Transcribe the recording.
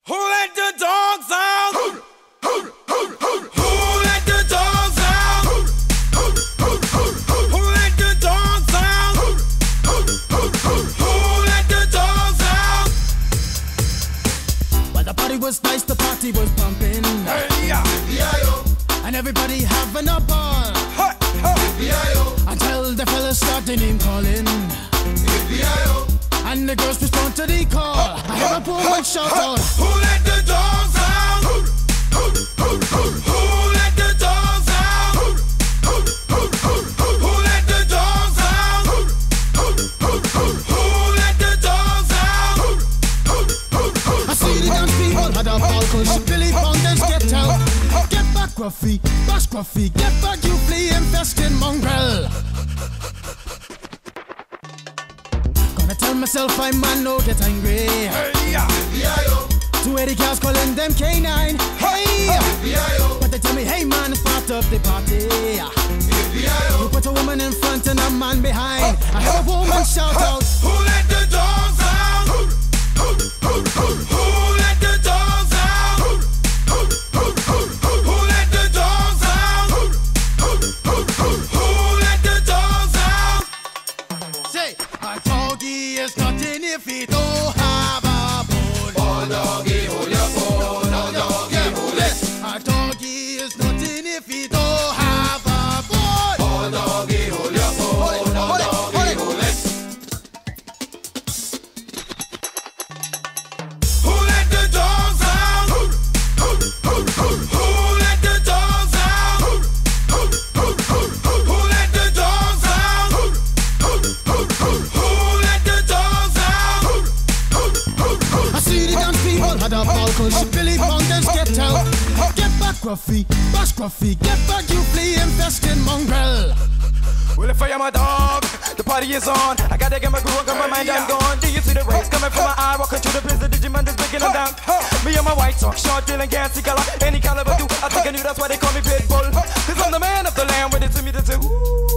Who let the dogs out? Who let the dogs out? Who let the dogs out? Who let the dogs out? Well, the party was nice, the party was pumping. Hey, yeah. And everybody having a ball. Hey, hey. Until the fellas started name calling. And the girls respond to the call. I hear a woman shout out, Who let the dogs out? Who let the dogs out? Who let the dogs out? Who let the dogs out? I see the dance people had a ball cause Billy Fountains get out. Get back Gruffy, bash Gruffy, get back you flea infested mongrel. Gonna tell myself I man no get angry. Hey, yeah. 280 cars calling them K9. Hey! But they tell me, hey man, start up the party. You put a woman in front and a man behind. I heard a woman shout out, Who let the dogs out? Who let the dogs out? Who let the dogs out? Who let the dogs out? say, a doggy is nothing if he don't have a bone. Oh, doggy, hold your bone. Oh, doggy, hold it. A doggy is nothing if he don't have a bone. Oh, doggy, hold your bone. Oh, doggy, hold it. Who let the dogs out? Who let the dogs out? Who let the dogs out? Who let the dogs out? I see the dance people had a ball cause Billy Fountains get out. Get back Gruffy, bash Gruffy, get back you flea infested mongrel. Well, if I am a dog, the party is on. I gotta get my groove on, got my mind, I'm gone. Do you see the rays coming from my eye? Walking through the prison, Digimon is breaking them down. Me and my white talk, short, dealing, gassy color. Any caliber do, I think I knew that's why they call me Pitbull. Cause I'm the man of the land, with it to me, that's a ooh.